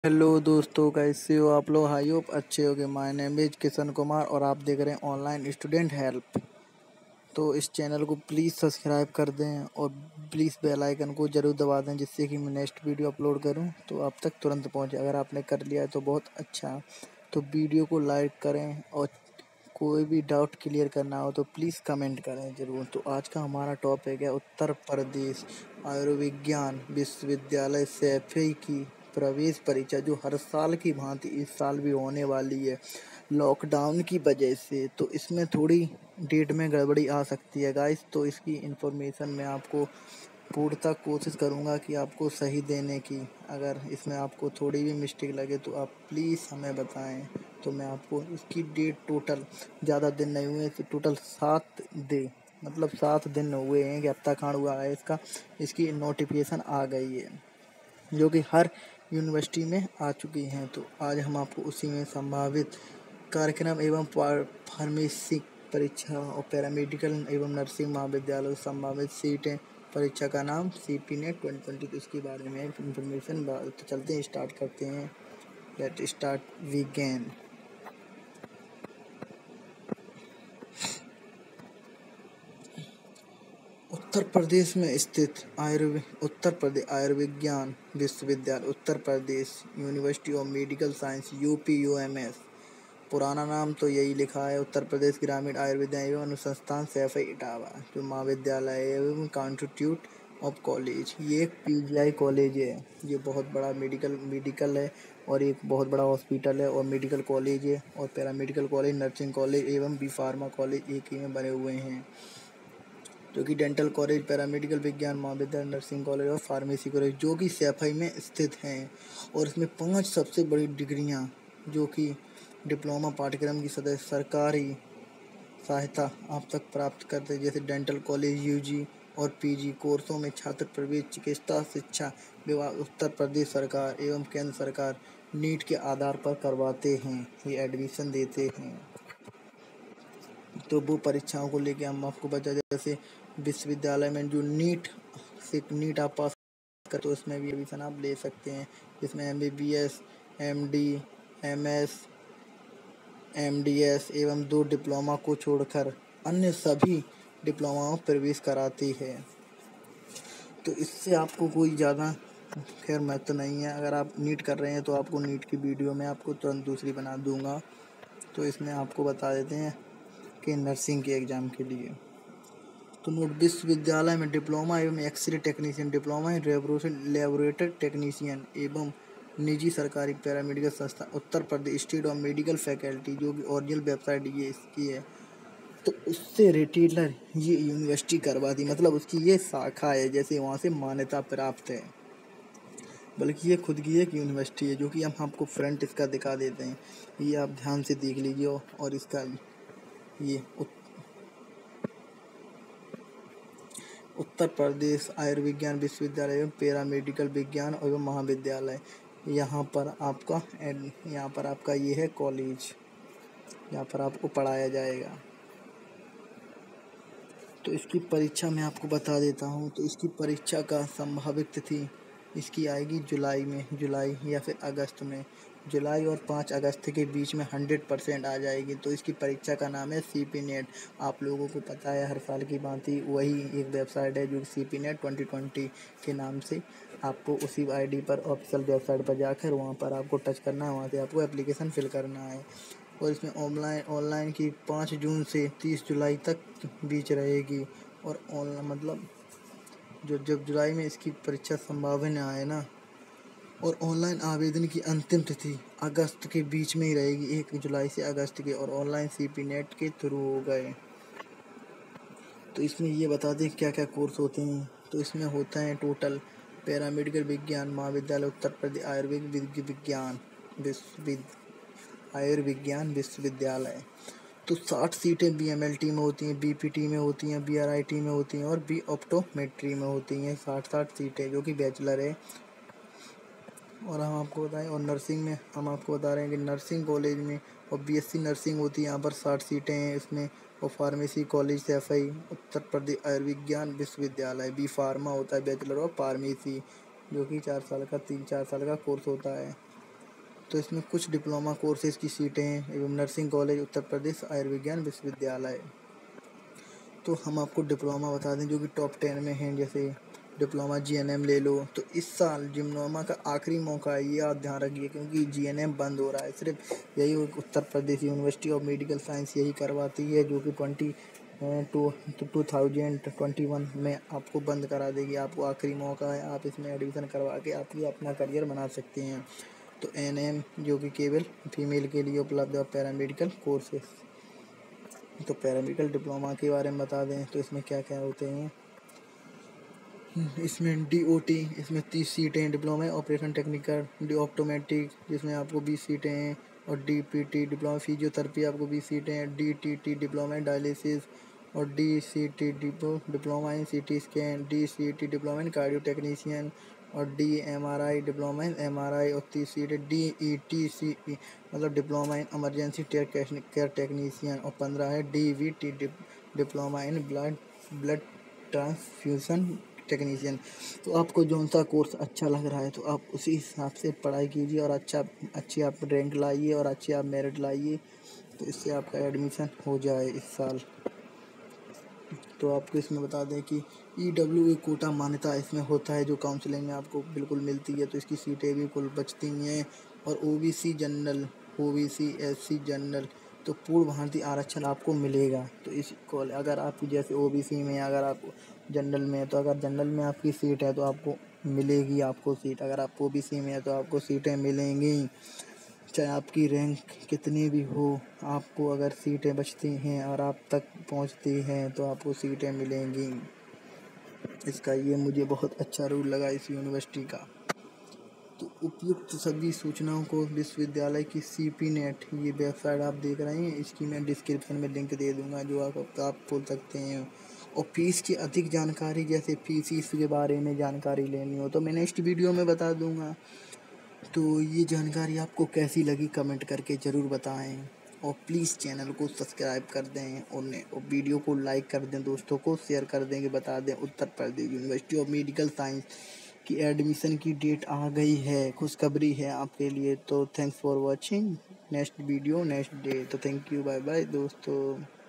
Hello दोस्तों, कैसे हो आप लोग? आई होप अच्छे होगे। My name is Kishan Kumar और आप देख रहे हैं ऑनलाइन स्टूडेंट हेल्प। तो इस चैनल को प्लीज़ सब्सक्राइब कर दें और प्लीज़ बेल आइकन को ज़रूर दबा दें, जिससे कि मैं नेक्स्ट वीडियो अपलोड करूं तो आप तक तुरंत पहुंचे। अगर आपने कर लिया है तो बहुत अच्छा। तो वीडियो को लाइक करें और कोई भी डाउट क्लियर करना हो तो प्लीज़ कमेंट करें ज़रूर। तो आज का हमारा टॉपिक है उत्तर प्रदेश आयुर्विज्ञान विश्वविद्यालय सैफई की प्रवेश परीक्षा, जो हर साल की भांति इस साल भी होने वाली है लॉकडाउन की वजह से। तो इसमें थोड़ी डेट में गड़बड़ी आ सकती है गाइस। तो इसकी इन्फॉर्मेशन मैं आपको पूर्णतः कोशिश करूंगा कि आपको सही देने की। अगर इसमें आपको थोड़ी भी मिस्टेक लगे तो आप प्लीज़ हमें बताएं। तो मैं आपको इसकी डेट टोटल ज़्यादा दिन नहीं हुए, तो टोटल 7 दिन हुए हैं कि हफ्ता खांड हुआ है इसका। इसकी नोटिफिकेशन आ गई है जो कि हर यूनिवर्सिटी में आ चुकी हैं। तो आज हम आपको उसी में संभावित कार्यक्रम एवं फार्मेसी परीक्षा और पैरामेडिकल एवं नर्सिंग महाविद्यालय संभावित सीटें परीक्षा का नाम CP नेट 2020, तो इसके बारे में इंफॉर्मेशन। तो चलते हैं, स्टार्ट करते हैं। Let start वीगेन। उत्तर प्रदेश में स्थित उत्तर प्रदेश आयुर्विज्ञान Vishwavidyalaya, Uttar Pradesh university of medical science UPUMS। पुराना नाम तो यही लिखा है, उत्तर प्रदेश ग्रामीण आयुर्विज्ञान एवं अनुसंधान सैफई इटावा, जो महाविद्यालय एवं कॉन्स्टिट्यूट ऑफ कॉलेज। ये एक PGI कॉलेज है। ये बहुत बड़ा मेडिकल है और एक बहुत बड़ा हॉस्पिटल है और मेडिकल कॉलेज है और पैरामेडिकल कॉलेज, नर्सिंग कॉलेज एवं बी फार्मा कॉलेज एक ही में बने हुए हैं, जो कि डेंटल कॉलेज, पैरामेडिकल विज्ञान महाविद्यालय, नर्सिंग कॉलेज और फार्मेसी कॉलेज, जो कि सैफई में स्थित हैं। और इसमें 5 सबसे बड़ी डिग्रियां, जो कि डिप्लोमा पाठ्यक्रम की सदस्य सरकारी सहायता आप तक प्राप्त करते हैं, जैसे डेंटल कॉलेज UG और PG कोर्सों में छात्र प्रवेश चिकित्सा शिक्षा विभाग, उत्तर प्रदेश सरकार एवं केंद्र सरकार नीट के आधार पर करवाते हैं, ये एडमिशन देते हैं। तो वो परीक्षाओं को लेके हम आपको बता, जैसे विश्वविद्यालय में जो नीट आप पास कर तो उसमें भी एडमिशन आप ले सकते हैं, जिसमें MBBS, MD, MS, MDS एवं 2 डिप्लोमा को छोड़कर अन्य सभी डिप्लोमाओं प्रवेश कराती है। तो इससे आपको कोई ज़्यादा खैर महत्व नहीं है। अगर आप नीट कर रहे हैं तो आपको नीट की वीडियो में आपको तुरंत दूसरी बना दूंगा। तो इसमें आपको बता देते हैं कि नर्सिंग के एग्ज़ाम के लिए तो नोट, विश्वविद्यालय में डिप्लोमा एवं x-ray technician, diploma in laboratory technician एवं निजी सरकारी पैरामेडिकल संस्था Uttar Pradesh institute of medical faculty, जो कि ओरिजिनल वेबसाइट ये इसकी है। तो उससे रिटेलर ये यूनिवर्सिटी करवाती, मतलब उसकी ये शाखा है, जैसे वहाँ से मान्यता प्राप्त है। बल्कि ये खुद की एक यूनिवर्सिटी है, जो कि हम आपको फ्रंट इसका दिखा देते हैं। ये आप ध्यान से देख लीजिए। और इसका ये उत्तर प्रदेश आयुर्विज्ञान विश्वविद्यालय एवं पैरामेडिकल विज्ञान एवं महाविद्यालय, यहाँ पर आपका ये है कॉलेज, यहाँ पर आपको पढ़ाया जाएगा। तो इसकी परीक्षा मैं आपको बता देता हूँ। तो इसकी परीक्षा का संभावित तिथि इसकी आएगी जुलाई या फिर अगस्त में। जुलाई और 5 अगस्त के बीच में 100% आ जाएगी। तो इसकी परीक्षा का नाम है CP नेट। आप लोगों को पता है, हर साल की भांति वही एक वेबसाइट है, जो CP नेट 2020 के नाम से। आपको उसी ID पर ऑफिशियल वेबसाइट पर जाकर वहाँ पर आपको टच करना है, वहाँ से आपको एप्लीकेशन फिल करना है। और इसमें ऑनलाइन की 5 जून से 30 जुलाई तक बीच रहेगी। और ऑनलाइन मतलब जब जुलाई में इसकी परीक्षा संभावना है ना, और ऑनलाइन आवेदन की अंतिम तिथि अगस्त के बीच में ही रहेगी, 1 जुलाई से अगस्त के। और ऑनलाइन CP नेट के थ्रू हो गए। तो इसमें ये बता दें क्या क्या कोर्स होते हैं। तो इसमें होता है टोटल पैरामेडिकल विज्ञान महाविद्यालय उत्तर प्रदेश आयुर्विज्ञान विश्वविद्यालय। तो 60 सीटें BMLT में होती हैं, BPT में होती हैं, BRIT में होती हैं और B ऑप्टोमेट्री में होती हैं। 60 सीटें, जो कि बैचलर है। और हम आपको बताएं, और नर्सिंग में हम आपको बता रहे हैं कि नर्सिंग कॉलेज में और BSc नर्सिंग होती है, यहाँ पर 60 सीटें हैं इसमें। और फार्मेसी कॉलेज सैफई उत्तर प्रदेश आयुर्विज्ञान विश्वविद्यालय। B फार्मा होता है, बैचलर ऑफ फार्मेसी, जो कि 4 साल का 3-4 साल का कोर्स होता है। तो इसमें कुछ डिप्लोमा कोर्सेज की सीटें हैं एवं नर्सिंग कॉलेज उत्तर प्रदेश आयुर्विज्ञान विश्वविद्यालय। तो हम आपको डिप्लोमा बता दें जो कि टॉप 10 में हैं, जैसे डिप्लोमा जीएनएम ले लो। तो इस साल डिप्लोमा का आखिरी मौका है, ये आप ध्यान रखिए, क्योंकि जीएनएम बंद हो रहा है। सिर्फ यही Uttar Pradesh university of medical science यही करवाती है, जो कि 2021 में आपको बंद करा देगी। आपको आखिरी मौका है, आप इसमें एडमिशन करवा के आप ये अपना करियर बना सकते हैं। तो एनएम जो कि केवल फीमेल के लिए उपलब्ध है, पैरामेडिकल कोर्सेस। तो पैरामेडिकल डिप्लोमा के बारे में बता दें तो इसमें क्या क्या होते हैं। इसमें डीओटी, इसमें 30 सीटें हैं। Diploma operation technical, D optometric जिसमें आपको 20 सीटें हैं, और डीपीटी डिप्लोमा फिजियोथेरेपी आपको 20 सीटें हैं। डीटीटी डिप्लोमा इन डायलिसिस, और DCT diploma in CT scan, DCT diploma in cardio technician, और डीएमआरआई डिप्लोमा इन एमआरआई, और 30 सीटें डीईटीसीई मतलब diploma in emergency care technician, और 15 है DVT diploma in blood transfusion technician. तो आपको जौन सा कोर्स अच्छा लग रहा है तो आप उसी हिसाब से पढ़ाई कीजिए और अच्छी आप रैंक लाइए और अच्छी आप मेरिट लाइए, तो इससे आपका एडमिशन हो जाए इस साल। तो आपको इसमें बता दें कि EWA कोटा मान्यता इसमें होता है, जो काउंसलिंग में आपको बिल्कुल मिलती है। तो इसकी सीटें भी कुल बचती हैं। और OBC general, OBC SC general, तो पूर्ण भारतीय आरक्षण आपको मिलेगा। तो इस अगर आप जैसे OBC में, अगर आप जनरल में, तो अगर जनरल में आपकी सीट है तो आपको मिलेगी आपको सीट। अगर आप OBC में है तो आपको सीटें मिलेंगी, चाहे आपकी रैंक कितनी भी हो। आपको अगर सीटें बचती हैं और आप तक पहुंचती हैं तो आपको सीटें मिलेंगी। इसका ये मुझे बहुत अच्छा रूल लगा इस यूनिवर्सिटी का। तो उपयुक्त सभी सूचनाओं को विश्वविद्यालय की CP नेट, ये वेबसाइट आप देख रहे हैं, इसकी मैं डिस्क्रिप्शन में लिंक दे दूंगा, जो आप खोल सकते हैं। और फीस की अधिक जानकारी, जैसे फीस के बारे में जानकारी लेनी हो तो मैं नेक्स्ट वीडियो में बता दूंगा। तो ये जानकारी आपको कैसी लगी कमेंट करके ज़रूर बताएं, और प्लीज़ चैनल को सब्सक्राइब कर दें, और वीडियो को लाइक कर दें, दोस्तों को शेयर कर दें, कि बता दें Uttar Pradesh university of medical science की एडमिशन की डेट आ गई है। खुशखबरी है आपके लिए। तो thanks for watching next video next day. तो थैंक यू, बाय बाय दोस्तों।